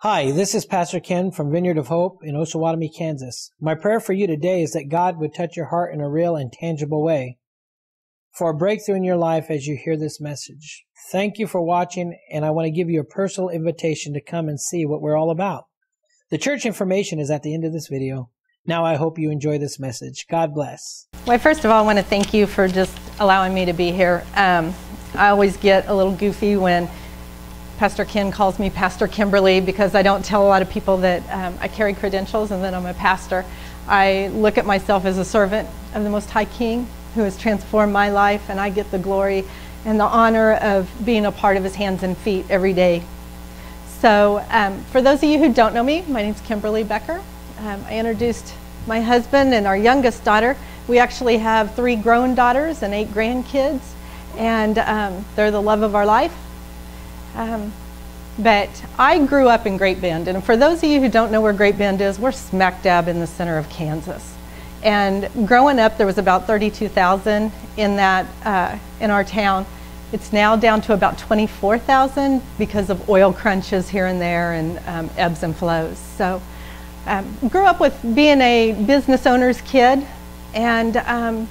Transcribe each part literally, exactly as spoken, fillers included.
Hi, this is Pastor Ken from Vineyard of Hope in Osawatomie, Kansas. My prayer for you today is that God would touch your heart in a real and tangible way for a breakthrough in your life as you hear this message. Thank you for watching, and I want to give you a personal invitation to come and see what we're all about. The church information is at the end of this video. Now I hope you enjoy this message. God bless. Well, first of all, I want to thank you for just allowing me to be here. Um, I always get a little goofy when Pastor Ken calls me Pastor Kimberly because I don't tell a lot of people that um, I carry credentials and that I'm a pastor. I look at myself as a servant of the Most High King who has transformed my life, and I get the glory and the honor of being a part of his hands and feet every day. So um, for those of you who don't know me, my name's Kimberly Becker. Um, I introduced my husband and our youngest daughter. We actually have three grown daughters and eight grandkids, and um, they're the love of our life. Um, but I grew up in Great Bend, and for those of you who don't know where Great Bend is, we're smack dab in the center of Kansas. And growing up, there was about thirty-two thousand in that uh, in our town. It's now down to about twenty-four thousand because of oil crunches here and there and um, ebbs and flows. So um, grew up with being a business owner's kid, and um,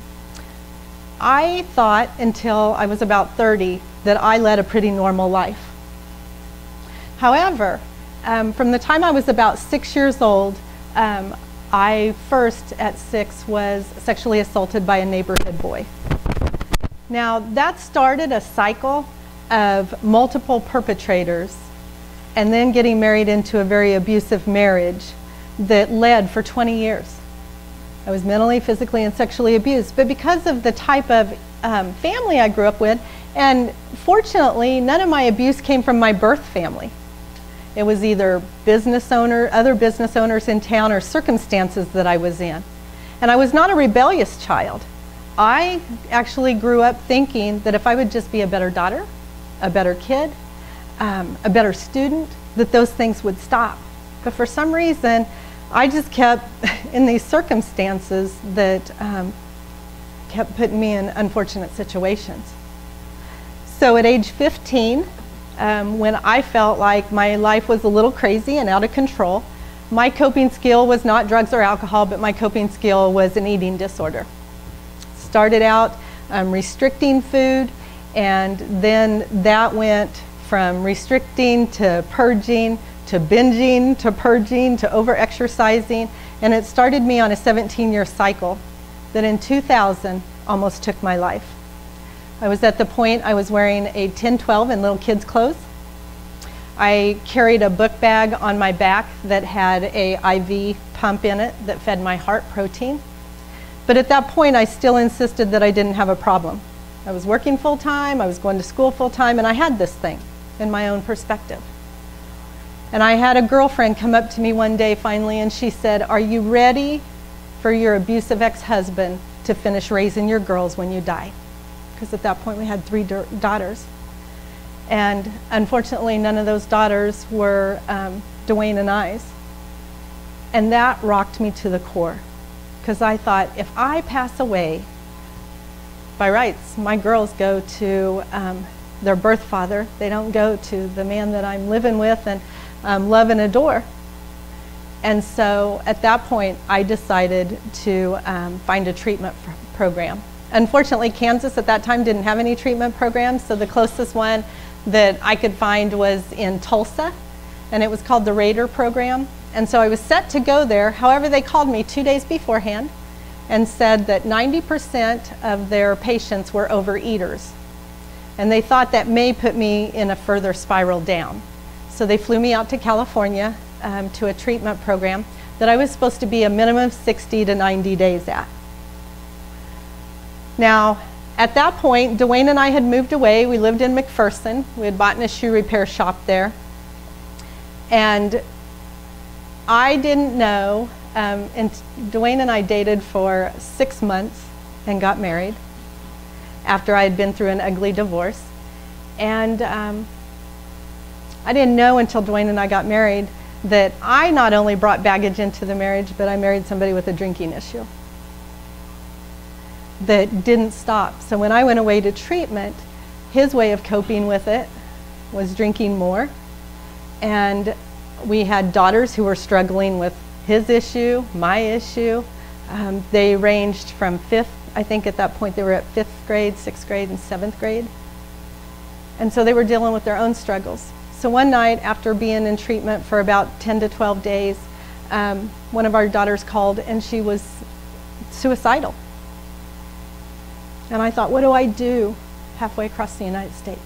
I thought until I was about thirty that I led a pretty normal life. However, um, from the time I was about six years old, um, I first at six was sexually assaulted by a neighborhood boy. Now that started a cycle of multiple perpetrators and then getting married into a very abusive marriage that led for twenty years. I was mentally, physically, and sexually abused, but because of the type of um, family I grew up with, and fortunately, none of my abuse came from my birth family. It was either business owner, other business owners in town, or circumstances that I was in. And I was not a rebellious child. I actually grew up thinking that if I would just be a better daughter, a better kid, um, a better student, that those things would stop. But for some reason, I just kept in these circumstances that um, kept putting me in unfortunate situations. So at age fifteen, um, when I felt like my life was a little crazy and out of control, my coping skill was not drugs or alcohol, but my coping skill was an eating disorder. Started out um, restricting food, and then that went from restricting to purging, to binging, to purging, to over-exercising, and it started me on a seventeen year cycle that in two thousand almost took my life. I was at the point I was wearing a ten twelve in little kids' clothes. I carried a book bag on my back that had a I V pump in it that fed my heart protein. But at that point, I still insisted that I didn't have a problem. I was working full-time, I was going to school full-time, and I had this thing in my own perspective. And I had a girlfriend come up to me one day finally, and she said, "Are you ready for your abusive ex-husband to finish raising your girls when you die?" Because at that point we had three daughters. And unfortunately, none of those daughters were um, Dwayne and I's. And that rocked me to the core. Because I thought, if I pass away, by rights, my girls go to um, their birth father. They don't go to the man that I'm living with and um, love and adore. And so at that point, I decided to um, find a treatment program. Unfortunately, Kansas at that time didn't have any treatment programs, so the closest one that I could find was in Tulsa, and it was called the Raider program. And so I was set to go there. However, they called me two days beforehand and said that ninety percent of their patients were overeaters. And they thought that may put me in a further spiral down. So they flew me out to California um, to a treatment program that I was supposed to be a minimum of sixty to ninety days at. Now, at that point, Dwayne and I had moved away. We lived in McPherson. We had bought in a shoe repair shop there. And I didn't know, um, and Dwayne and I dated for six months and got married after I had been through an ugly divorce. And um, I didn't know until Dwayne and I got married that I not only brought baggage into the marriage, but I married somebody with a drinking issue that didn't stop. So when I went away to treatment, his way of coping with it was drinking more. And we had daughters who were struggling with his issue, my issue. Um, they ranged from fifth, I think at that point they were at fifth grade, sixth grade, and seventh grade. And so they were dealing with their own struggles. So one night after being in treatment for about ten to twelve days, um, one of our daughters called and she was suicidal. And I thought, what do I do halfway across the United States?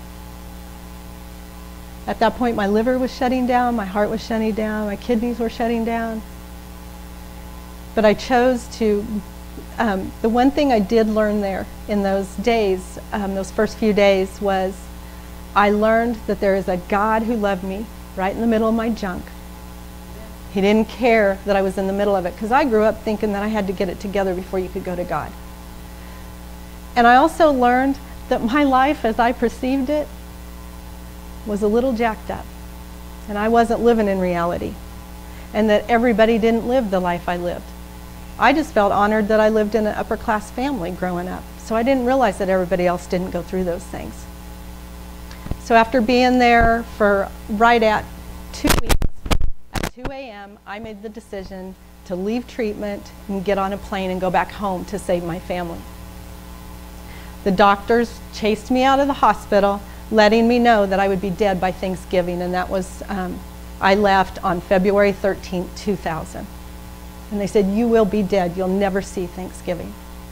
At that point, my liver was shutting down, my heart was shutting down, my kidneys were shutting down. But I chose to, um, the one thing I did learn there in those days, um, those first few days, was I learned that there is a God who loved me right in the middle of my junk. He didn't care that I was in the middle of it, because I grew up thinking that I had to get it together before you could go to God. And I also learned that my life as I perceived it was a little jacked up, and I wasn't living in reality, and that everybody didn't live the life I lived. I just felt honored that I lived in an upper class family growing up, so I didn't realize that everybody else didn't go through those things. So after being there for right at two weeks, at two A M, I made the decision to leave treatment and get on a plane and go back home to save my family. The doctors chased me out of the hospital, letting me know that I would be dead by Thanksgiving, and that was, um, I left on February thirteenth, two thousand. And they said, you will be dead, you'll never see Thanksgiving.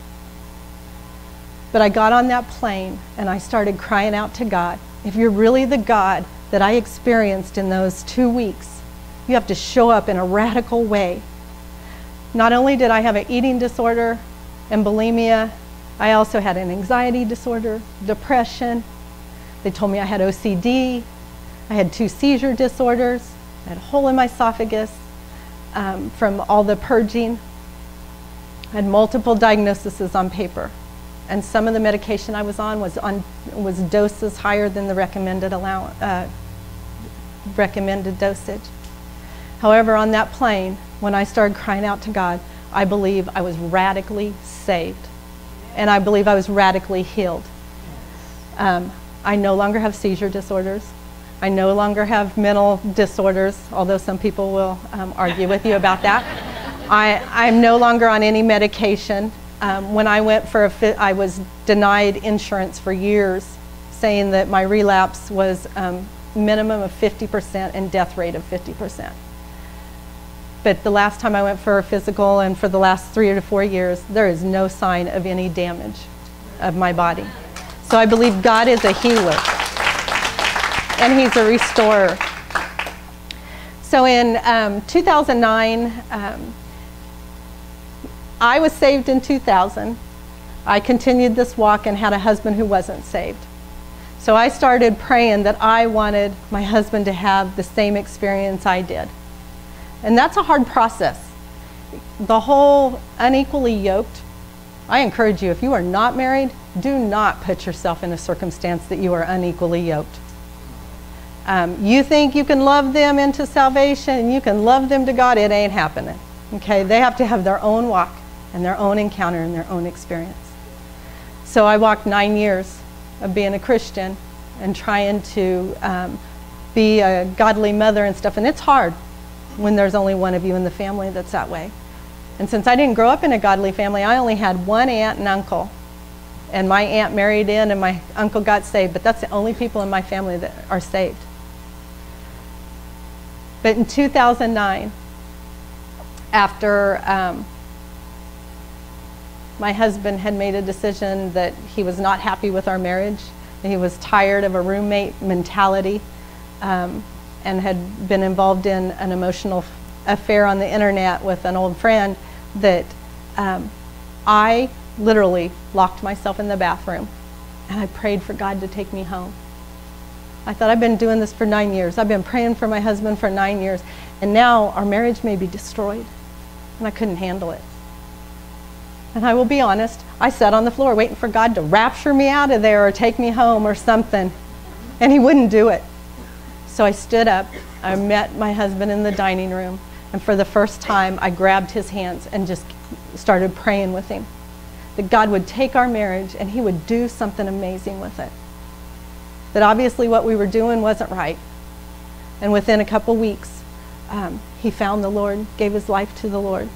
But I got on that plane and I started crying out to God, if you're really the God that I experienced in those two weeks, you have to show up in a radical way. Not only did I have an eating disorder and bulimia, I also had an anxiety disorder, depression. They told me I had O C D, I had two seizure disorders, I had a hole in my esophagus um, from all the purging. I had multiple diagnoses on paper, and some of the medication I was on was on was doses higher than the recommended allow uh, recommended dosage. However, on that plane, when I started crying out to God, I believe I was radically saved, and I believe I was radically healed. Um, I no longer have seizure disorders. I no longer have mental disorders, although some people will um, argue with you about that. I, I'm no longer on any medication. Um, when I went for a fit, I was denied insurance for years, saying that my relapse was um, minimum of fifty percent and death rate of fifty percent. But the last time I went for a physical, and for the last three or four years, there is no sign of any damage of my body. So I believe God is a healer, and He's a restorer. So in um, two thousand nine, um, I was saved in two thousand. I continued this walk and had a husband who wasn't saved. So I started praying that I wanted my husband to have the same experience I did. And that's a hard process. The whole unequally yoked, I encourage you, if you are not married, do not put yourself in a circumstance that you are unequally yoked. Um, you think you can love them into salvation and you can love them to God, it ain't happening. Okay, they have to have their own walk and their own encounter and their own experience. So I walked nine years of being a Christian and trying to um, be a godly mother and stuff, and it's hard when there's only one of you in the family that's that way. And since I didn't grow up in a godly family, I only had one aunt and uncle. And my aunt married in and my uncle got saved, but that's the only people in my family that are saved. But in two thousand nine, after um, my husband had made a decision that he was not happy with our marriage, and he was tired of a roommate mentality, um, and had been involved in an emotional affair on the internet with an old friend, that um, I literally locked myself in the bathroom and I prayed for God to take me home. I thought, I've been doing this for nine years. I've been praying for my husband for nine years, and now our marriage may be destroyed. And I couldn't handle it. And I will be honest, I sat on the floor waiting for God to rapture me out of there or take me home or something, and He wouldn't do it. So I stood up, I met my husband in the dining room, and for the first time I grabbed his hands and just started praying with him that God would take our marriage and He would do something amazing with it. That obviously what we were doing wasn't right. And within a couple weeks, um, he found the Lord, gave his life to the Lord.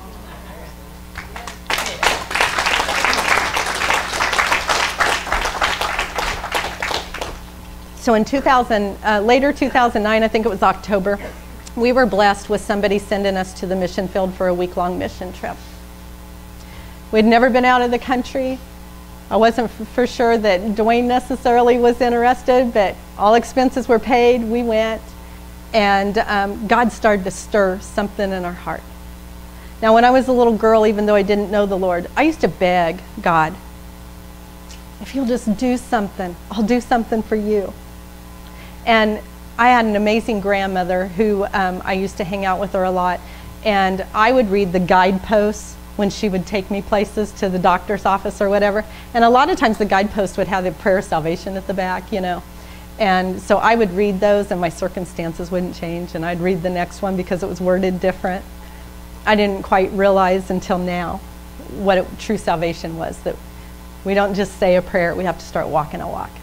So in two thousand, uh, later two thousand nine, I think it was October, we were blessed with somebody sending us to the mission field for a week-long mission trip. We'd never been out of the country. I wasn't f for sure that Dwayne necessarily was interested, but all expenses were paid. We went, and um, God started to stir something in our heart. Now, when I was a little girl, even though I didn't know the Lord, I used to beg God, if you'll just do something, I'll do something for you. And I had an amazing grandmother who um, I used to hang out with her a lot, and I would read the guideposts when she would take me places to the doctor's office or whatever. And a lot of times the guidepost would have the prayer of salvation at the back, you know. And so I would read those and my circumstances wouldn't change, and I'd read the next one because it was worded different. I didn't quite realize until now what it, true salvation was, that we don't just say a prayer, we have to start walking a walk.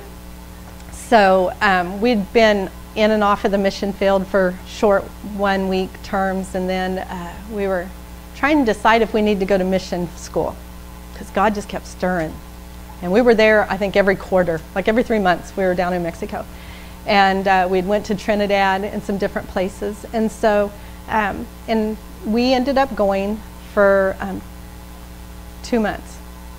So um, we'd been in and off of the mission field for short one-week terms, and then uh, we were trying to decide if we need to go to mission school, because God just kept stirring. And we were there, I think, every quarter, like every three months we were down in Mexico. And uh, we went to Trinidad and some different places. And so, um, and we ended up going for um, two months.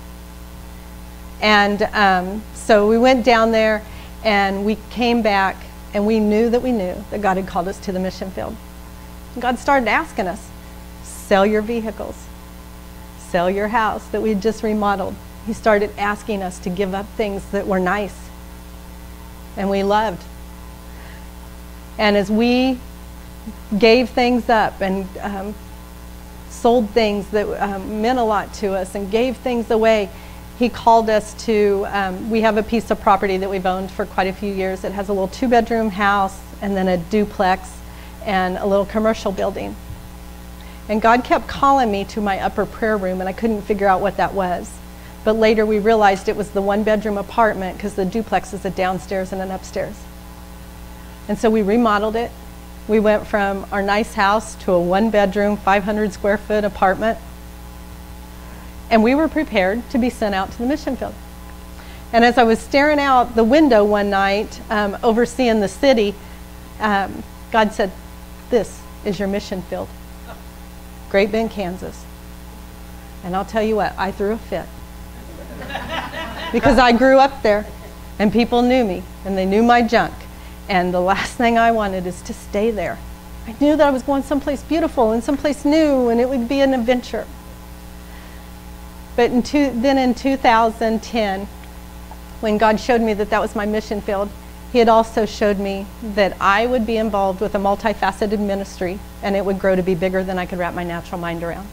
And um, so we went down there, and we came back, and we knew that we knew that God had called us to the mission field. And God started asking us, sell your vehicles, sell your house that we'd just remodeled. He started asking us to give up things that were nice and we loved. And as we gave things up and um, sold things that um, meant a lot to us and gave things away, he called us to, um, we have a piece of property that we've owned for quite a few years. It has a little two-bedroom house and then a duplex and a little commercial building. And God kept calling me to my upper prayer room, and I couldn't figure out what that was. But later we realized it was the one-bedroom apartment, because the duplex is a downstairs and an upstairs. And so we remodeled it. We went from our nice house to a one-bedroom, five hundred square foot apartment. And we were prepared to be sent out to the mission field. And as I was staring out the window one night, um, overseeing the city, um, God said, "This is your mission field. Great Bend, Kansas." And I'll tell you what, I threw a fit. Because I grew up there, and people knew me, and they knew my junk. And the last thing I wanted is to stay there. I knew that I was going someplace beautiful and someplace new, and it would be an adventure. But in two, then in two thousand ten, when God showed me that that was my mission field, he had also showed me that I would be involved with a multifaceted ministry, and it would grow to be bigger than I could wrap my natural mind around.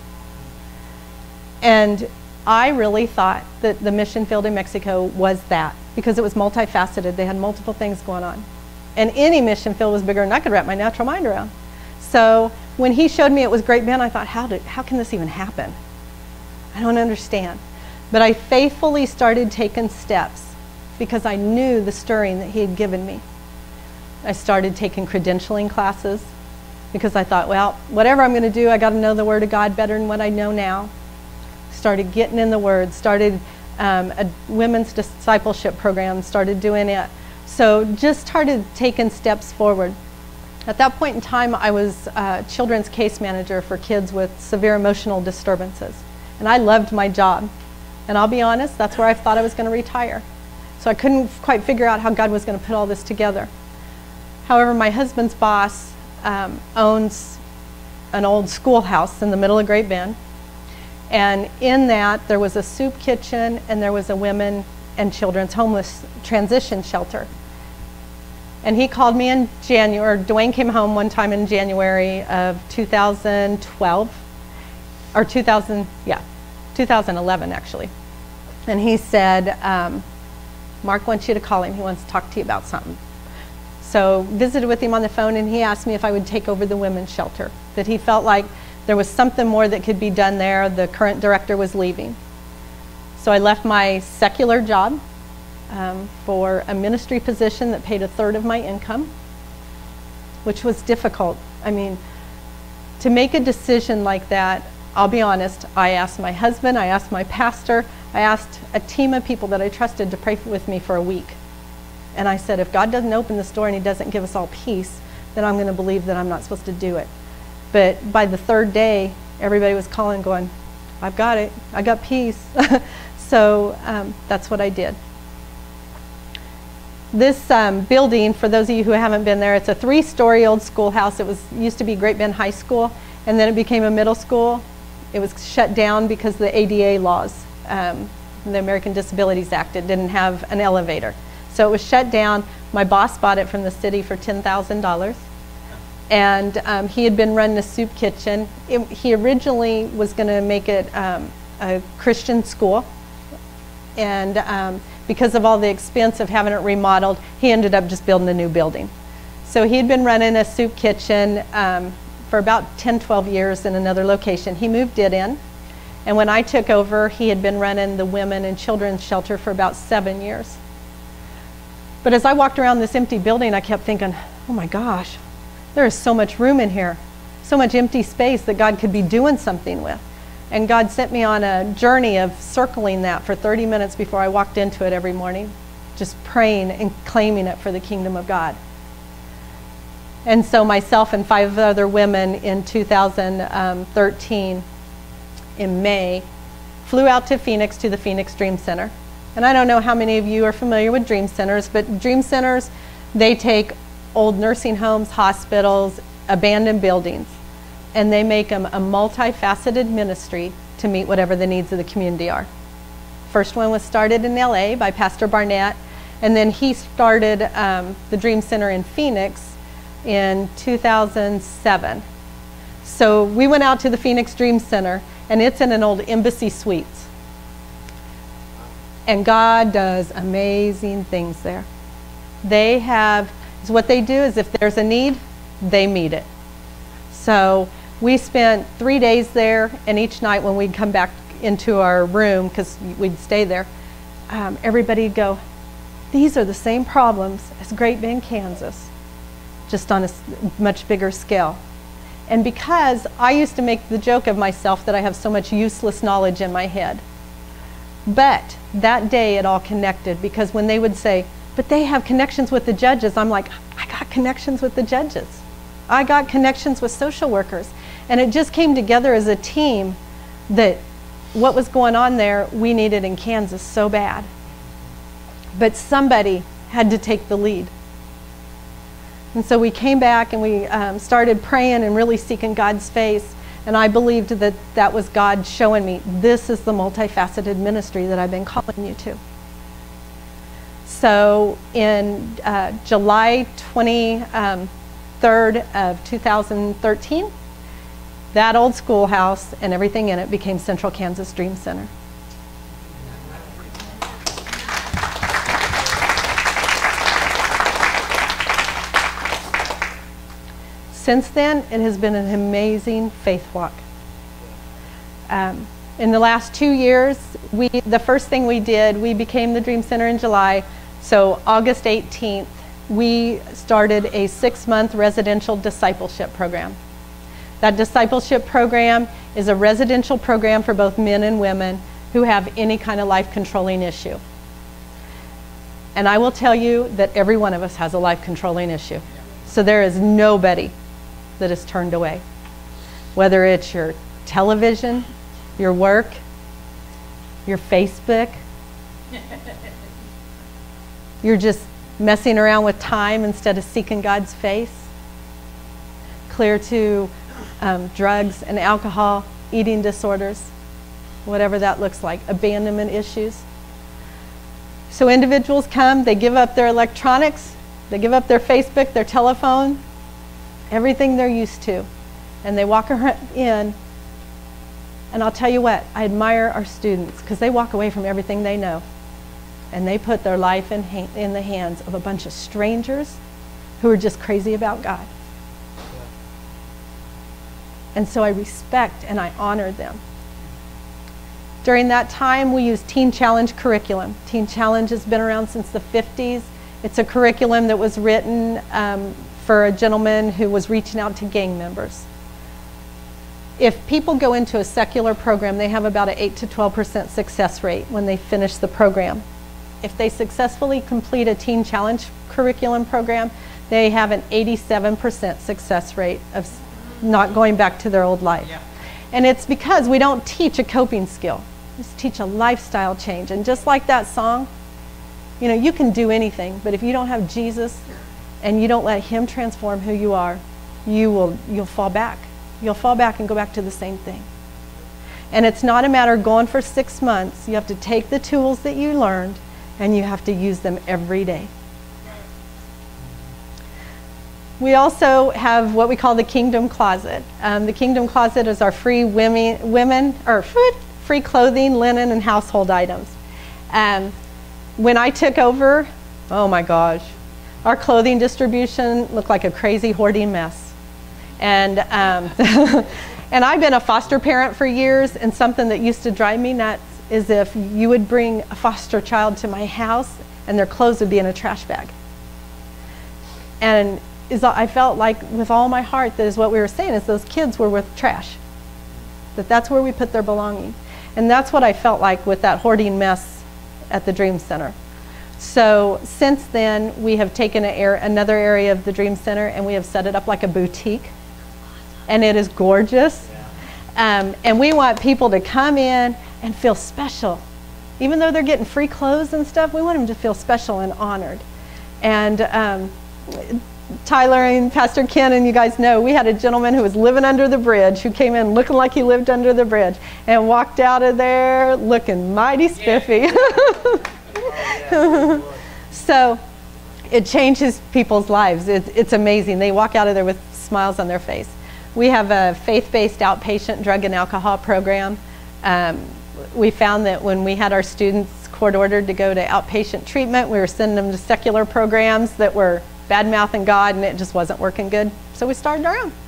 And I really thought that the mission field in Mexico was that, because it was multifaceted. They had multiple things going on. And any mission field was bigger than I could wrap my natural mind around. So when he showed me it was Great Bend, I thought, how did, how can this even happen? I don't understand. But I faithfully started taking steps because I knew the stirring that he had given me. I started taking credentialing classes because I thought, well, whatever I'm going to do, I got to know the Word of God better than what I know now. Started getting in the Word, started um, a women's discipleship program, started doing it. So just started taking steps forward. At that point in time, I was a children's case manager for kids with severe emotional disturbances. And I loved my job. And I'll be honest, that's where I thought I was going to retire. So I couldn't quite figure out how God was going to put all this together. However, my husband's boss um, owns an old schoolhouse in the middle of Great Bend. And in that, there was a soup kitchen, and there was a women and children's homeless transition shelter. And he called me in January, or Dwayne came home one time in January of two thousand twelve, or two thousand, yeah, two thousand eleven actually. And he said, um, Mark wants you to call him. He wants to talk to you about something. So visited with him on the phone, and he asked me if I would take over the women's shelter, that he felt like there was something more that could be done there. The current director was leaving. So I left my secular job um, for a ministry position that paid a third of my income. which was difficult. I mean, to make a decision like that, I'll be honest, I asked my husband, I asked my pastor, I asked a team of people that I trusted to pray with me for a week. And I said, if God doesn't open this door and he doesn't give us all peace, then I'm going to believe that I'm not supposed to do it. But by the third day, everybody was calling, going, I've got it, I got peace. So um, that's what I did. This um, building, for those of you who haven't been there, it's a three-story old schoolhouse. It was used to be Great Bend High School, and then it became a middle school. It was shut down because of the A D A laws, um, the American Disabilities Act. It didn't have an elevator. So it was shut down. My boss bought it from the city for ten thousand dollars. And um, he had been running a soup kitchen. It, he originally was going to make it um, a Christian school. And um, because of all the expense of having it remodeled, he ended up just building a new building. So he had been running a soup kitchen um, for about ten, twelve years in another location. He moved it in. And when I took over, he had been running the women and children's shelter for about seven years. But as I walked around this empty building, I kept thinking, oh my gosh, there is so much room in here, so much empty space that God could be doing something with. And God sent me on a journey of circling that for thirty minutes before I walked into it every morning, just praying and claiming it for the kingdom of God. And so myself and five other women in two thousand thirteen, in May, flew out to Phoenix to the Phoenix Dream Center. And I don't know how many of you are familiar with dream centers, but dream centers, they take old nursing homes, hospitals, abandoned buildings, and they make them a multifaceted ministry to meet whatever the needs of the community are. First one was started in L A by Pastor Barnett, and then he started um, the Dream Center in Phoenix in two thousand seven. So we went out to the Phoenix Dream Center, and it's in an old Embassy Suites. And God does amazing things there. They have, so what they do is if there's a need, they meet it. So we spent three days there, and each night when we'd come back into our room, because we'd stay there, um, everybody'd go, these are the same problems as Great Bend, Kansas, just on a much bigger scale. And because I used to make the joke of myself that I have so much useless knowledge in my head, but that day it all connected, because when they would say, but they have connections with the judges, I'm like, I got connections with the judges. I got connections with social workers. And it just came together as a team that what was going on there, we needed in Kansas so bad. But somebody had to take the lead. And so we came back and we um, started praying and really seeking God's face. And I believed that that was God showing me, this is the multifaceted ministry that I've been calling you to. So in uh, July twenty-third of two thousand thirteen, that old schoolhouse and everything in it became Central Kansas Dream Center. Since then, it has been an amazing faith walk. Um, in the last two years, we, the first thing we did, we became the Dream Center in July. So August eighteenth, we started a six-month residential discipleship program. That discipleship program is a residential program for both men and women who have any kind of life-controlling issue. And I will tell you that every one of us has a life-controlling issue. So there is nobody that is turned away. Whether it's your television, your work, your Facebook, you're just messing around with time instead of seeking God's face, clear to um, drugs and alcohol, eating disorders, whatever that looks like, abandonment issues. So individuals come, they give up their electronics, they give up their Facebook, their telephone, everything they're used to, and they walk in. And I'll tell you what, I admire our students because they walk away from everything they know, and they put their life in, ha in the hands of a bunch of strangers who are just crazy about God. And so I respect and I honor them. During that time, we used Teen Challenge curriculum. Teen Challenge has been around since the fifties. It's a curriculum that was written um, for a gentleman who was reaching out to gang members. If people go into a secular program, they have about an eight to twelve percent success rate when they finish the program. If they successfully complete a Teen Challenge curriculum program, they have an eighty-seven percent success rate of not going back to their old life. Yeah. And it's because we don't teach a coping skill. We just teach a lifestyle change. And just like that song, you know, you can do anything, but if you don't have Jesus and you don't let him transform who you are, you will, you'll fall back. You'll fall back and go back to the same thing. And it's not a matter of going for six months. You have to take the tools that you learned and you have to use them every day. We also have what we call the Kingdom Closet. Um, the Kingdom Closet is our free women, women or free clothing, linen, and household items. Um, when I took over, oh my gosh, our clothing distribution looked like a crazy hoarding mess. And, um, and I've been a foster parent for years, and something that used to drive me nuts is if you would bring a foster child to my house and their clothes would be in a trash bag. And is, I felt like with all my heart that is what we were saying is those kids were with trash. That that's where we put their belonging. And that's what I felt like with that hoarding mess at the Dream Center. So since then, we have taken a air, another area of the Dream Center and we have set it up like a boutique. And it is gorgeous. Um, and we want people to come in and feel special. Even though they're getting free clothes and stuff, we want them to feel special and honored. And um, Tyler and Pastor Ken and you guys know, we had a gentleman who was living under the bridge who came in looking like he lived under the bridge and walked out of there looking mighty spiffy. So it changes people's lives. It, it's amazing. They walk out of there with smiles on their face. We have a faith-based outpatient drug and alcohol program. Um, we found that when we had our students court ordered to go to outpatient treatment, we were sending them to secular programs that were bad-mouthing God, and it just wasn't working good. So we started our own.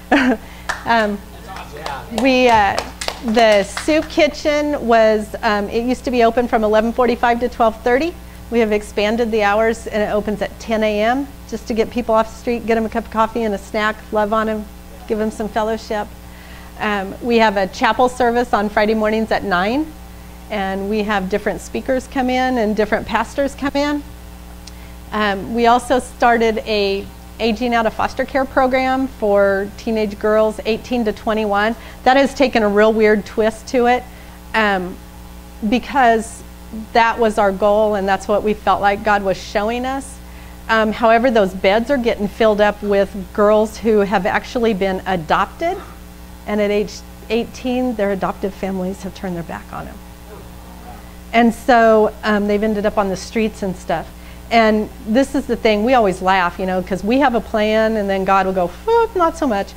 um, we, uh, the soup kitchen was, um, it used to be open from eleven forty-five to twelve thirty. We have expanded the hours, and it opens at ten A M just to get people off the street, get them a cup of coffee and a snack, love on them, give them some fellowship. Um, we have a chapel service on Friday mornings at nine, and we have different speakers come in and different pastors come in. Um, we also started a aging out of foster care program for teenage girls eighteen to twenty-one. That has taken a real weird twist to it um, because that was our goal and that's what we felt like God was showing us. Um, however, those beds are getting filled up with girls who have actually been adopted, and at age eighteen, their adoptive families have turned their back on them. And so um, they've ended up on the streets and stuff. And this is the thing, we always laugh, you know, because we have a plan and then God will go, oh, not so much.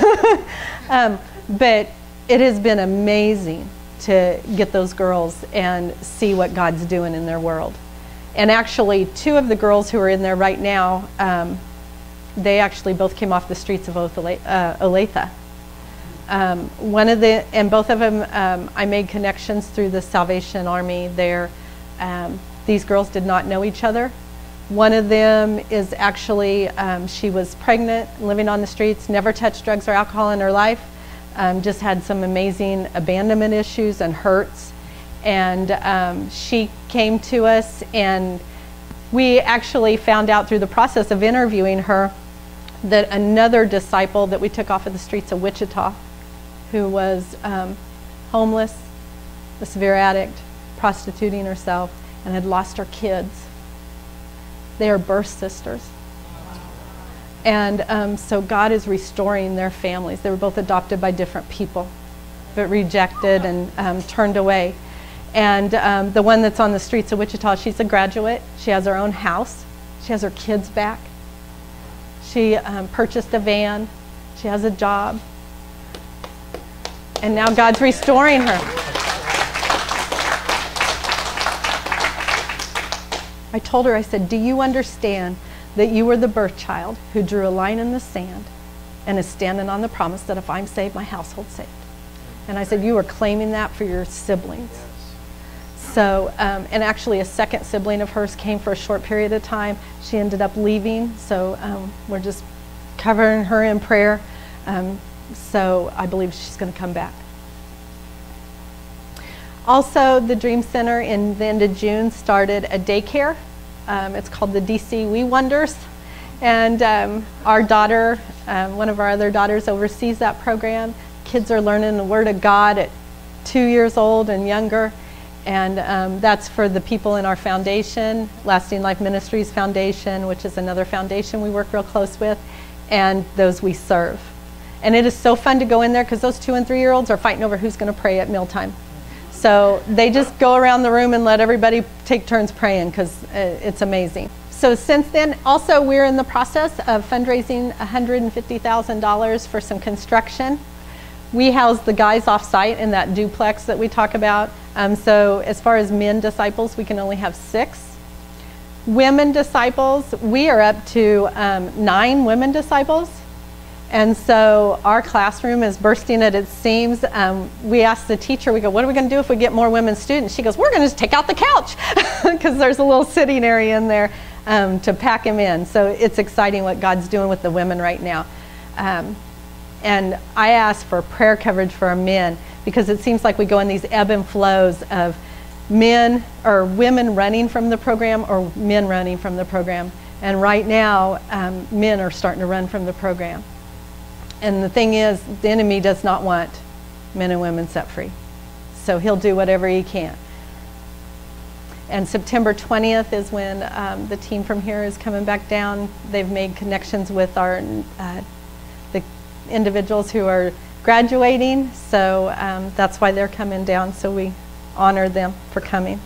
um, but it has been amazing to get those girls and see what God's doing in their world. And actually, two of the girls who are in there right now, um, they actually both came off the streets of Olathe. Uh, Olathe. Um, one of the, and both of them, um, I made connections through the Salvation Army there. Um, these girls did not know each other. One of them is actually, um, she was pregnant, living on the streets, never touched drugs or alcohol in her life, um, just had some amazing abandonment issues and hurts. And um, she came to us, and we actually found out through the process of interviewing her that another disciple that we took off of the streets of Wichita, who was um, homeless, a severe addict, prostituting herself, and had lost her kids. They are birth sisters. And um, so God is restoring their families. They were both adopted by different people, but rejected and um, turned away. And um, the one that's on the streets of Wichita, she's a graduate. She has her own house. She has her kids back. She um, purchased a van. She has a job. And now God's restoring her. I told her, I said, do you understand that you were the birth child who drew a line in the sand and is standing on the promise that if I'm saved, my household's saved? And I said, you are claiming that for your siblings. So, um, and actually a second sibling of hers came for a short period of time. She ended up leaving, so um, we're just covering her in prayer. Um, so I believe she's going to come back. Also, the Dream Center in the end of June started a daycare. Um, it's called the D C We Wonders. And um, our daughter, um, one of our other daughters, oversees that program. Kids are learning the Word of God at two years old and younger. And um, that's for the people in our foundation, Lasting Life Ministries Foundation, which is another foundation we work real close with, and those we serve. And it is so fun to go in there because those two and three-year-olds are fighting over who's going to pray at mealtime. So they just go around the room and let everybody take turns praying because it's amazing. So since then, also we're in the process of fundraising one hundred fifty thousand dollars for some construction. We house the guys off-site in that duplex that we talk about. Um, so as far as men disciples, we can only have six. Women disciples, we are up to um, nine women disciples. And so our classroom is bursting at its seams. Um, we asked the teacher, we go, what are we going to do if we get more women students? She goes, we're going to just take out the couch because there's a little sitting area in there um, to pack them in. So it's exciting what God's doing with the women right now. Um, and I asked for prayer coverage for our men because it seems like we go in these ebb and flows of men or women running from the program or men running from the program. And right now, um, men are starting to run from the program. And the thing is, the enemy does not want men and women set free. So he'll do whatever he can. And September twentieth is when um, the team from here is coming back down. They've made connections with our uh, the individuals who are graduating. So um, that's why they're coming down. So we honor them for coming.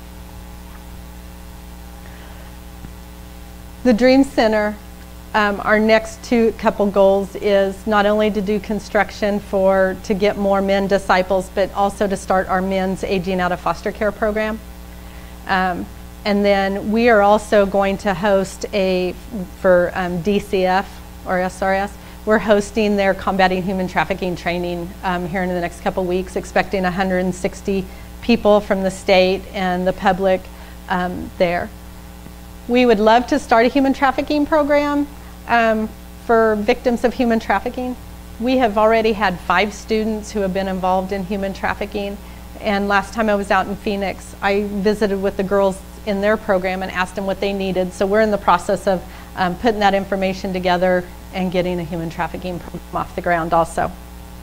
The Dream Center. Um, our next two couple goals is not only to do construction for to get more men disciples, but also to start our men's aging out of foster care program. Um, and then we are also going to host a, for um, D C F or S R S, we're hosting their combating human trafficking training um, here in the next couple weeks, expecting one hundred sixty people from the state and the public um, there. We would love to start a human trafficking program. Um, for victims of human trafficking. We have already had five students who have been involved in human trafficking, and last time I was out in Phoenix, I visited with the girls in their program and asked them what they needed. So we're in the process of um, putting that information together and getting a human trafficking program off the ground also.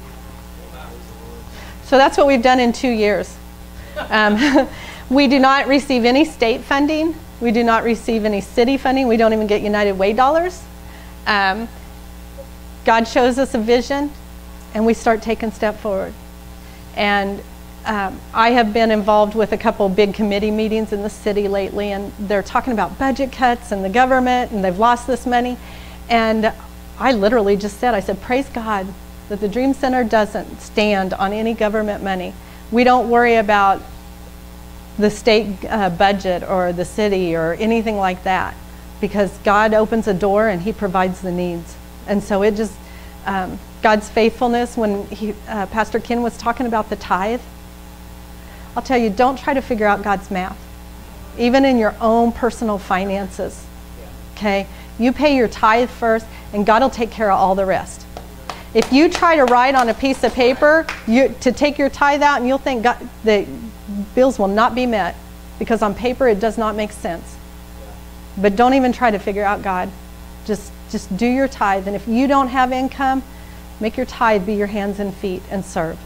So that's what we've done in two years. Um, we do not receive any state funding. We do not receive any city funding. We don't even get United Way dollars. Um, God shows us a vision and we start taking step forward. And um, I have been involved with a couple big committee meetings in the city lately, and they're talking about budget cuts and the government and they've lost this money. And I literally just said, I said, praise God that the Dream Center doesn't stand on any government money. We don't worry about the state uh, budget or the city or anything like that, because God opens a door and he provides the needs. And so it just, um, God's faithfulness, when he, uh, Pastor Ken was talking about the tithe, I'll tell you, don't try to figure out God's math, even in your own personal finances, okay? You pay your tithe first and God will take care of all the rest. If you try to write on a piece of paper you, to take your tithe out, and you'll think God, the bills will not be met, because on paper it does not make sense. But don't even try to figure out God. Just, just do your tithe. And if you don't have income, make your tithe be your hands and feet and serve.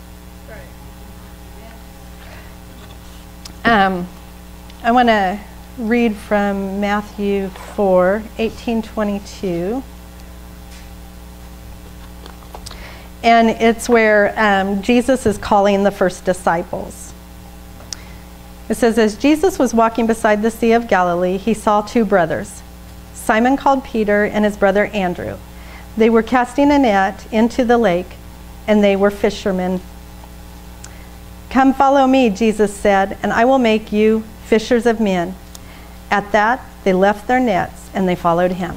Um, I want to read from Matthew four, eighteen, twenty-two. And it's where um, Jesus is calling the first disciples. It says, as Jesus was walking beside the Sea of Galilee, he saw two brothers, Simon called Peter and his brother Andrew. They were casting a net into the lake, and they were fishermen. Come follow me, Jesus said, and I will make you fishers of men. At that, they left their nets and they followed him.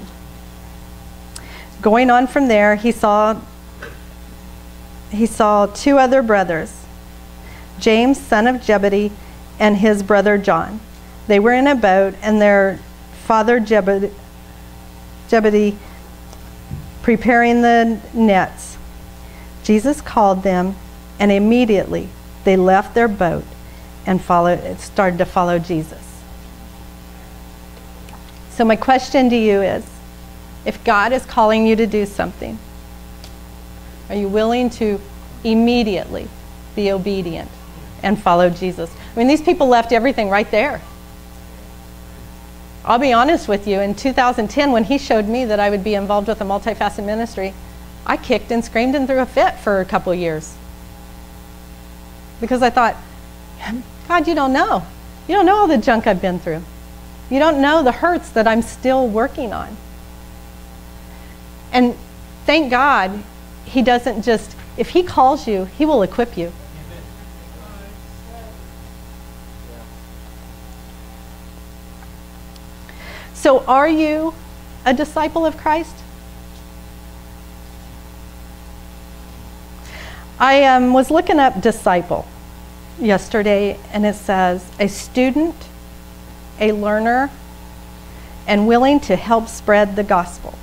Going on from there, he saw, he saw two other brothers, James, son of Zebedee, and his brother John. They were in a boat, and their father Jebediah, Jebediah preparing the nets. Jesus called them, and immediately they left their boat and followed, started to follow Jesus. So my question to you is, if God is calling you to do something, are you willing to immediately be obedient and follow Jesus? I mean, these people left everything right there. I'll be honest with you, in two thousand ten, when he showed me that I would be involved with a multifaceted ministry, I kicked and screamed and threw a fit for a couple years. Because I thought, God, you don't know. You don't know all the junk I've been through. You don't know the hurts that I'm still working on. And thank God, he doesn't just, if he calls you, he will equip you. So are you a disciple of Christ? I um, was looking up disciple yesterday, and it says a student, a learner, and willing to help spread the gospel.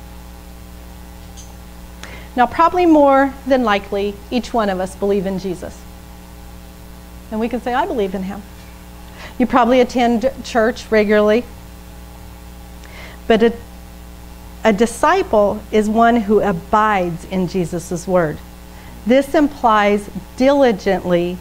Now, probably more than likely, each one of us believe in Jesus. And we can say, I believe in him. You probably attend church regularly. But a, a disciple is one who abides in Jesus' word. This implies diligently,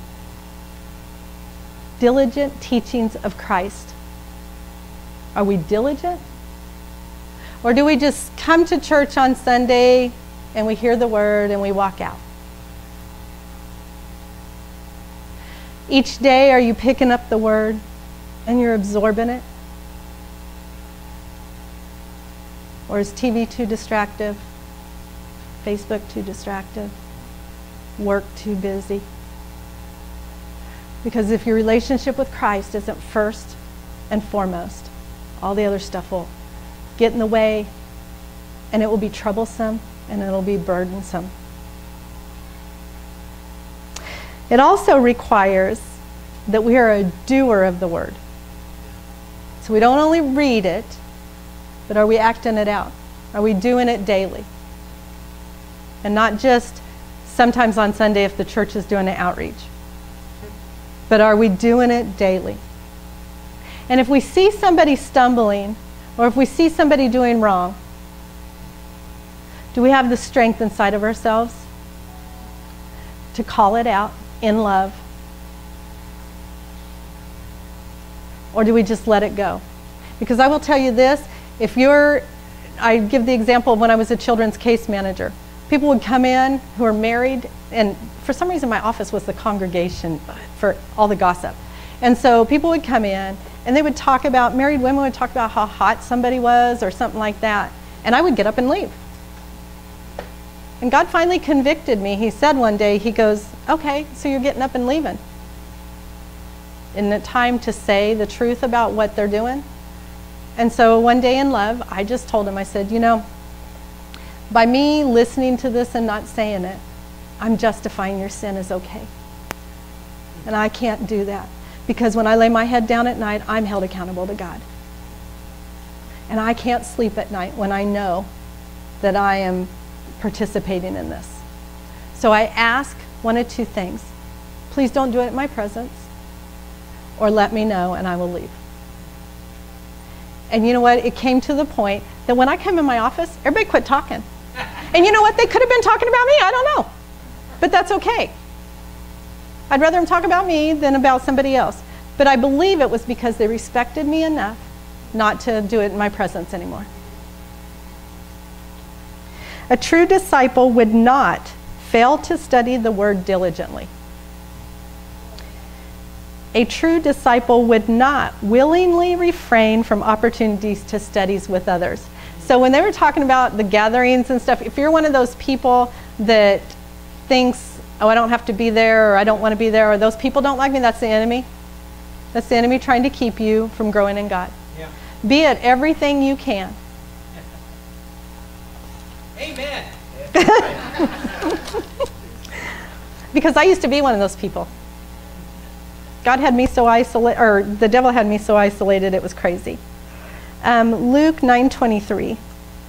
diligent teachings of Christ. Are we diligent? Or do we just come to church on Sunday and we hear the word and we walk out? Each day, are you picking up the word and you're absorbing it? Or is T V too distractive? Facebook too distractive? Work too busy? Because if your relationship with Christ isn't first and foremost, all the other stuff will get in the way, and it will be troublesome, and it'll be burdensome. It also requires that we are a doer of the word. So we don't only read it, but are we acting it out? Are we doing it daily? And not just sometimes on Sunday if the church is doing an outreach. But are we doing it daily? And if we see somebody stumbling, or if we see somebody doing wrong, do we have the strength inside of ourselves to call it out in love? Or do we just let it go? Because I will tell you this, if you're, I give the example of when I was a children's case manager. People would come in who are married, and for some reason my office was the congregation for all the gossip. And so people would come in and they would talk about, married women would talk about how hot somebody was or something like that. And I would get up and leave. And God finally convicted me. He said one day, he goes, okay, so you're getting up and leaving. Isn't it time to say the truth about what they're doing? And so one day in love, I just told him, I said, you know, by me listening to this and not saying it, I'm justifying your sin as okay. And I can't do that. Because when I lay my head down at night, I'm held accountable to God. And I can't sleep at night when I know that I am participating in this. So I ask one of two things. Please don't do it in my presence, or let me know and I will leave. And you know what? It came to the point that when I come in my office, everybody quit talking. And you know what? They could have been talking about me. I don't know. But that's okay. I'd rather them talk about me than about somebody else. But I believe it was because they respected me enough not to do it in my presence anymore. A true disciple would not fail to study the word diligently. A true disciple would not willingly refrain from opportunities to studies with others. So when they were talking about the gatherings and stuff, if you're one of those people that thinks, oh, I don't have to be there, or I don't want to be there, or those people don't like me, that's the enemy. That's the enemy trying to keep you from growing in God. Yeah. Be at everything you can. Amen. Because I used to be one of those people. God had me so isolated, or the devil had me so isolated, it was crazy. Um, Luke nine twenty-three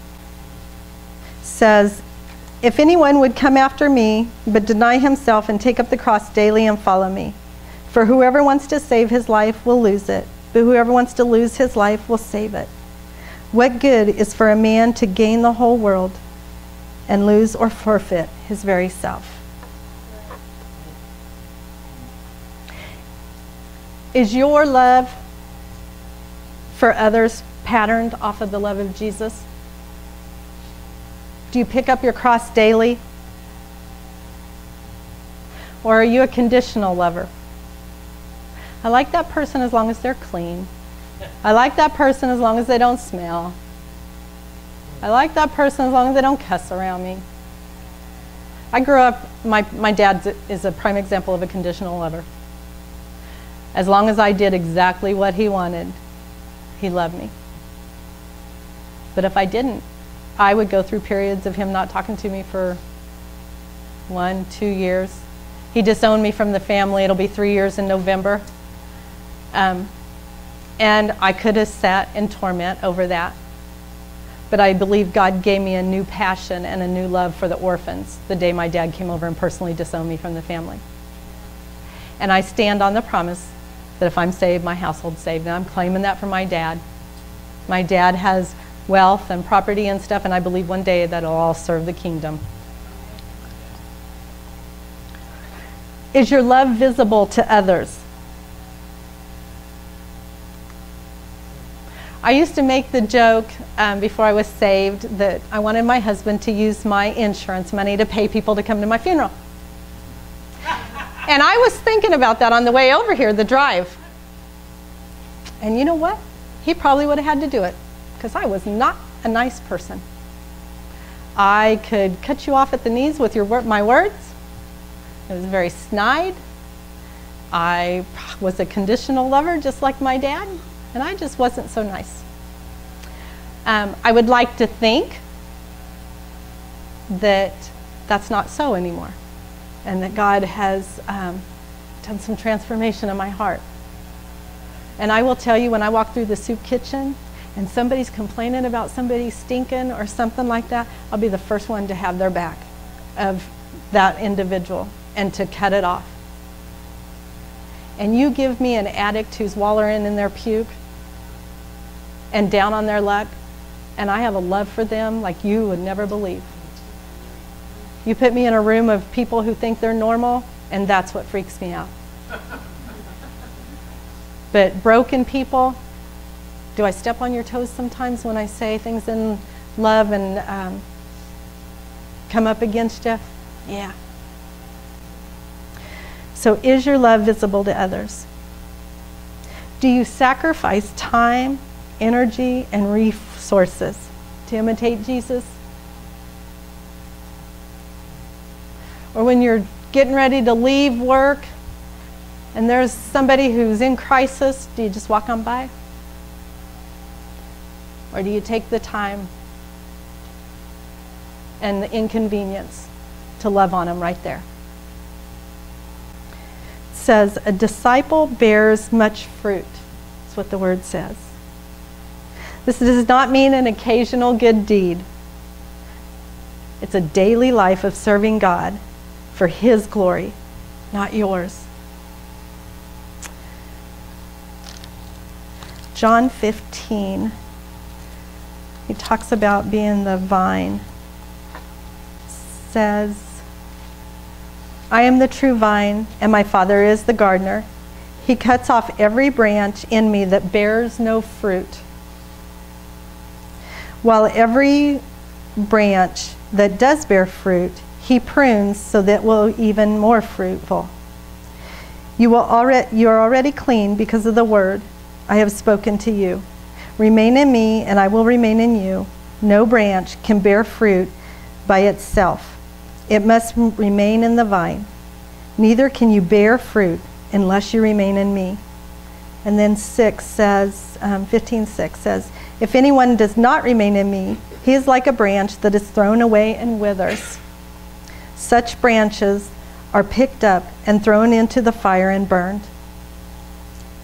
says, if anyone would come after me, but deny himself and take up the cross daily and follow me. For whoever wants to save his life will lose it, but whoever wants to lose his life will save it. What good is for a man to gain the whole world and lose or forfeit his very self? Is your love for others patterned off of the love of Jesus? Do you pick up your cross daily? Or are you a conditional lover? I like that person as long as they're clean. I like that person as long as they don't smell. I like that person as long as they don't cuss around me. I grew up, my, my dad is a prime example of a conditional lover. As long as I did exactly what he wanted, he loved me. But if I didn't, I would go through periods of him not talking to me for one, two years. He disowned me from the family. It'll be three years in November. Um, and I could have sat in torment over that. But I believe God gave me a new passion and a new love for the orphans the day my dad came over and personally disowned me from the family. And I stand on the promise that if I'm saved, my household's saved. And I'm claiming that for my dad. My dad has wealth and property and stuff, and I believe one day that it'll all serve the kingdom. Is your love visible to others? I used to make the joke um, before I was saved that I wanted my husband to use my insurance money to pay people to come to my funeral. And I was thinking about that on the way over here, the drive. And you know what? He probably would have had to do it, because I was not a nice person. I could cut you off at the knees with your my words. It was very snide. I was a conditional lover, just like my dad, and I just wasn't so nice. Um, I would like to think that that's not so anymore, and that God has um, done some transformation in my heart. And I will tell you, when I walk through the soup kitchen and somebody's complaining about somebody stinking or something like that, I'll be the first one to have their back of that individual and to cut it off. And you give me an addict who's wallowing in their puke and down on their luck, and I have a love for them like you would never believe. You put me in a room of people who think they're normal, and that's what freaks me out. But broken people, do I step on your toes sometimes when I say things in love and um, come up against you? Yeah. So is your love visible to others? Do you sacrifice time, energy, and resources to imitate Jesus? Or when you're getting ready to leave work and there's somebody who's in crisis, do you just walk on by? Or do you take the time and the inconvenience to love on them right there? It says, a disciple bears much fruit. That's what the word says. This does not mean an occasional good deed. It's a daily life of serving God for His glory, not yours. John fifteen, he talks about being the vine. Says, I am the true vine, and my Father is the gardener. He cuts off every branch in me that bears no fruit, while every branch that does bear fruit, He prunes so that it will even more fruitful. You will already you are already clean because of the word I have spoken to you. Remain in me, and I will remain in you. No branch can bear fruit by itself. It must remain in the vine. Neither can you bear fruit unless you remain in me. And then six says, um, fifteen six says, if anyone does not remain in me, he is like a branch that is thrown away and withers. Such branches are picked up and thrown into the fire and burned.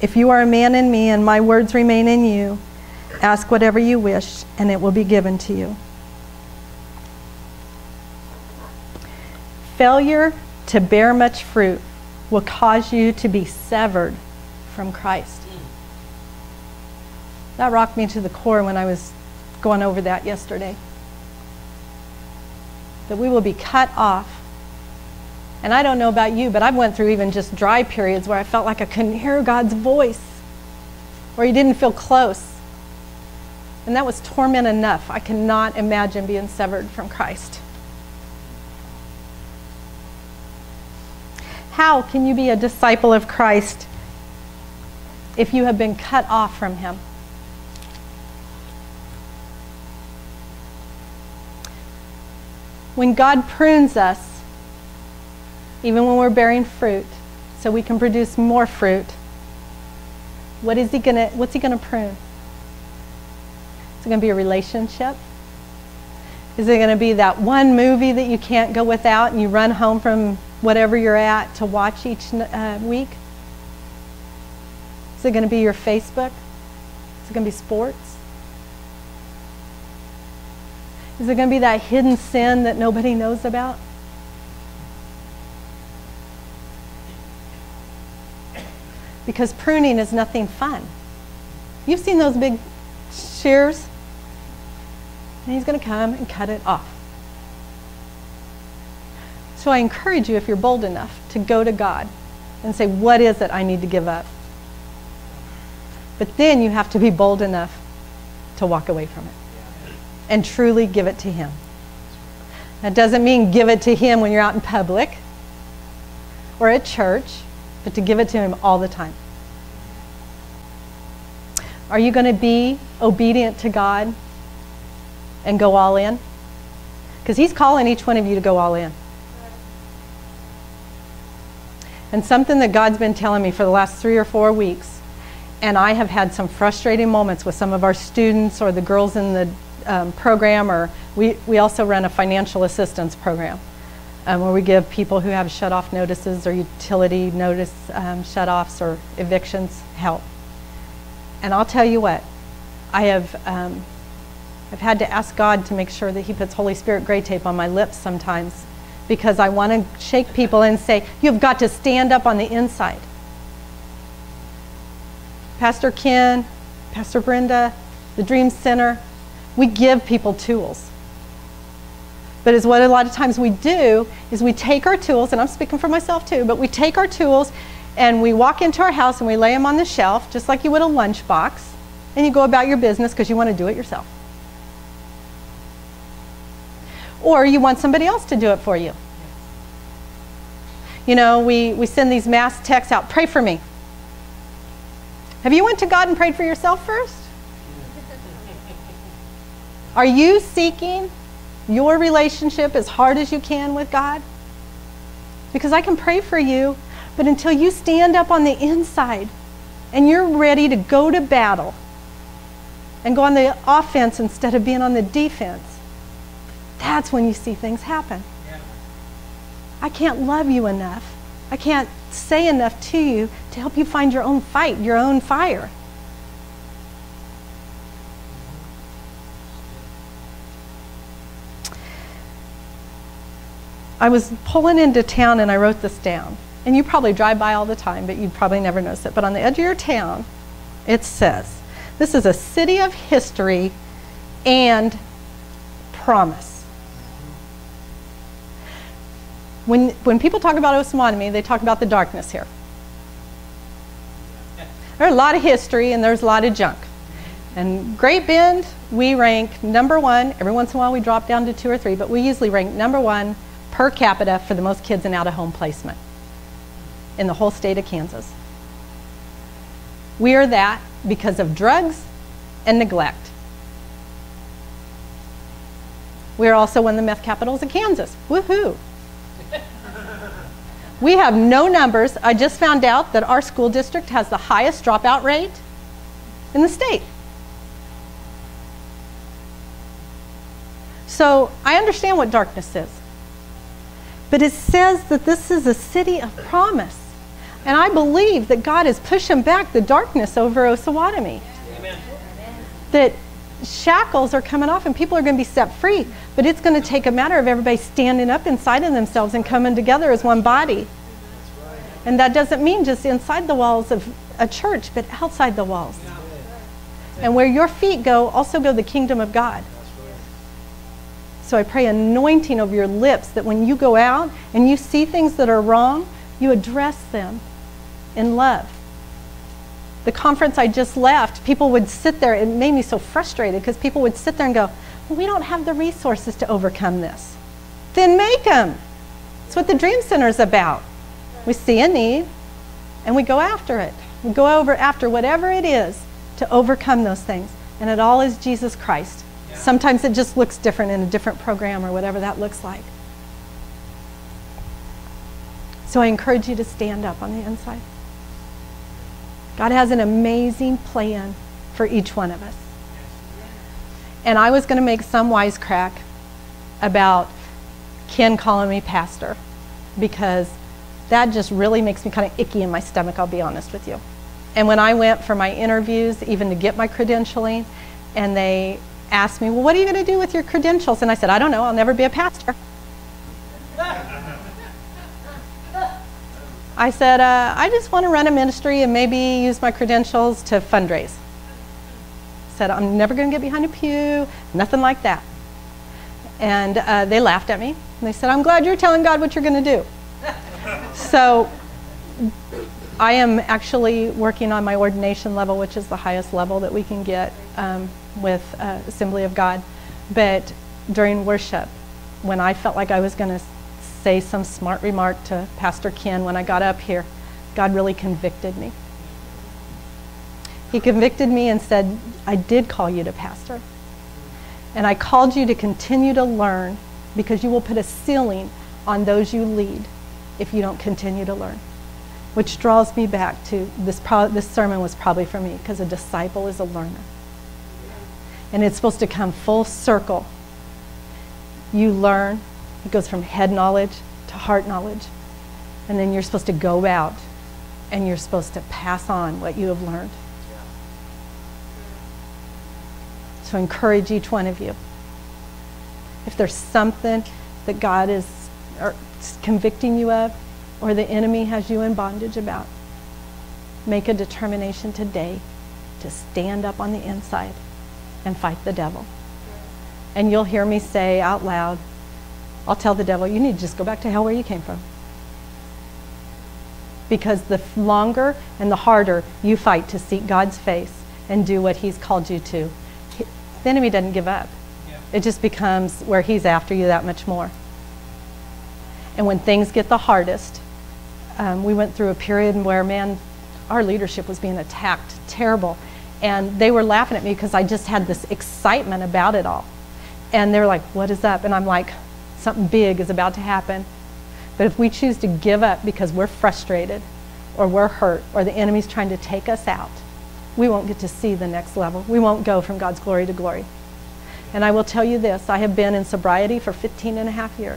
If you are a man in me and my words remain in you, ask whatever you wish and it will be given to you. Failure to bear much fruit will cause you to be severed from Christ. That rocked me to the core when I was going over that yesterday. That we will be cut off. And I don't know about you, but I've went through even just dry periods where I felt like I couldn't hear God's voice, or He didn't feel close. And that was torment enough. I cannot imagine being severed from Christ. How can you be a disciple of Christ if you have been cut off from Him? When God prunes us, even when we're bearing fruit, so we can produce more fruit, what is He gonna, what's He gonna prune? Is it gonna be a relationship? Is it gonna be that one movie that you can't go without and you run home from whatever you're at to watch each uh, week? Is it gonna be your Facebook? Is it gonna be sports? Is it going to be that hidden sin that nobody knows about? Because pruning is nothing fun. You've seen those big shears? And He's going to come and cut it off. So I encourage you, if you're bold enough, to go to God and say, what is it I need to give up? But then you have to be bold enough to walk away from it and truly give it to Him. That doesn't mean give it to Him when you're out in public or at church, but to give it to Him all the time. Are you going to be obedient to God and go all in? Because He's calling each one of you to go all in. And something that God's been telling me for the last three or four weeks, and I have had some frustrating moments with some of our students or the girls in the Um, program, or we, we also run a financial assistance program um, where we give people who have shut-off notices or utility notice um, shut-offs or evictions help. And I'll tell you what, I have um, I've had to ask God to make sure that He puts Holy Spirit gray tape on my lips sometimes, because I want to shake people and say, you've got to stand up on the inside. Pastor Ken, Pastor Brenda, the Dream Center, we give people tools. But is what a lot of times we do is we take our tools, and I'm speaking for myself too, but we take our tools and we walk into our house and we lay them on the shelf just like you would a lunch box, and you go about your business because you want to do it yourself. Or you want somebody else to do it for you. You know, we, we send these mass texts out, pray for me. Have you went to God and prayed for yourself first? Are you seeking your relationship as hard as you can with God? Because I can pray for you, but until you stand up on the inside and you're ready to go to battle and go on the offense instead of being on the defense, that's when you see things happen. Yeah. I can't love you enough. I can't say enough to you to help you find your own fight, your own fire. I was pulling into town and I wrote this down. And you probably drive by all the time, but you'd probably never notice it. But on the edge of your town, it says, this is a city of history and promise. When, when people talk about Osamatami, they talk about the darkness here. There's a lot of history and there's a lot of junk. And Great Bend, we rank number one. Every once in a while we drop down to two or three, but we usually rank number one per capita for the most kids in out-of-home placement in the whole state of Kansas. We are that because of drugs and neglect. We are also one of the meth capitals of Kansas. Woohoo! We have no numbers. I just found out that our school district has the highest dropout rate in the state. So I understand what darkness is. But it says that this is a city of promise. And I believe that God is pushing back the darkness over Osawatomie. Amen. That shackles are coming off and people are going to be set free. But it's going to take a matter of everybody standing up inside of themselves and coming together as one body. And that doesn't mean just inside the walls of a church, but outside the walls. And where your feet go, also go the kingdom of God. So I pray anointing over your lips that when you go out and you see things that are wrong, you address them in love. The conference I just left, people would sit there, it made me so frustrated because people would sit there and go, well, we don't have the resources to overcome this. Then make them. That's what the Dream Center is about. We see a need and we go after it. We go over after whatever it is to overcome those things. And it all is Jesus Christ. Yeah. Sometimes it just looks different in a different program or whatever that looks like. So I encourage you to stand up on the inside. God has an amazing plan for each one of us. And I was going to make some wisecrack about Ken calling me pastor, because that just really makes me kind of icky in my stomach, I'll be honest with you. And when I went for my interviews, even to get my credentialing, and they asked me, well, what are you going to do with your credentials? And I said, I don't know, I'll never be a pastor. I said, uh, I just want to run a ministry and maybe use my credentials to fundraise. I said, I'm never going to get behind a pew, nothing like that. And uh, they laughed at me. And they said, I'm glad you're telling God what you're going to do. So I am actually working on my ordination level, which is the highest level that we can get um, with uh, Assembly of God. But during worship, when I felt like I was going to say some smart remark to Pastor Ken when I got up here, God really convicted me. He convicted me and said, I did call you to pastor. And I called you to continue to learn, because you will put a ceiling on those you lead if you don't continue to learn. Which draws me back to this, pro this sermon was probably for me, because a disciple is a learner. And it's supposed to come full circle. You learn. It goes from head knowledge to heart knowledge. And then you're supposed to go out and you're supposed to pass on what you have learned. So encourage each one of you. If there's something that God is or convicting you of, or the enemy has you in bondage about, make a determination today to stand up on the inside and fight the devil. And you'll hear me say out loud, I'll tell the devil, you need to just go back to hell where you came from. Because the longer and the harder you fight to seek God's face and do what he's called you to, he, the enemy doesn't give up. Yeah. It just becomes where he's after you that much more. And when things get the hardest, um, we went through a period where, man, our leadership was being attacked, terrible. And they were laughing at me because I just had this excitement about it all. And they're like, what is up? And I'm like, something big is about to happen. But if we choose to give up because we're frustrated or we're hurt or the enemy's trying to take us out, we won't get to see the next level. We won't go from God's glory to glory. And I will tell you this, I have been in sobriety for fifteen and a half years.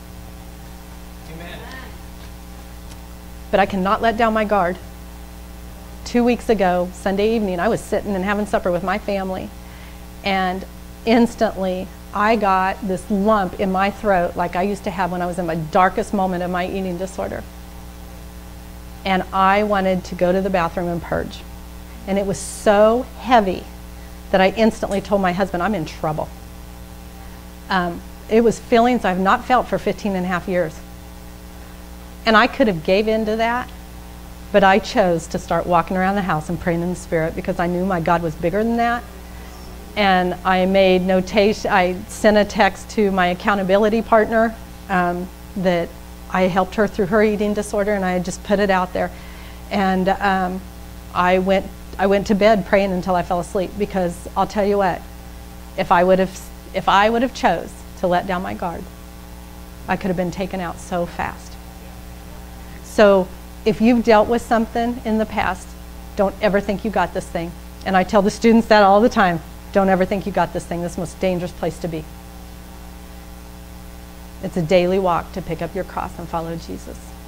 Amen. But I cannot let down my guard. Two weeks ago, Sunday evening, I was sitting and having supper with my family, and instantly I got this lump in my throat like I used to have when I was in my darkest moment of my eating disorder. And I wanted to go to the bathroom and purge. And it was so heavy that I instantly told my husband, I'm in trouble. Um, it was feelings I've not felt for fifteen and a half years. And I could have gave in to that, but I chose to start walking around the house and praying in the Spirit, because I knew my God was bigger than that. And I made notation, I sent a text to my accountability partner um, that I helped her through her eating disorder, and I just put it out there. And um, I went I went to bed praying until I fell asleep, because I'll tell you what, if I would have if I would have chose to let down my guard, I could have been taken out so fast. So if you've dealt with something in the past, don't ever think you got this thing. And I tell the students that all the time. Don't ever think you got this thing. This is the most dangerous place to be. It's a daily walk to pick up your cross and follow Jesus.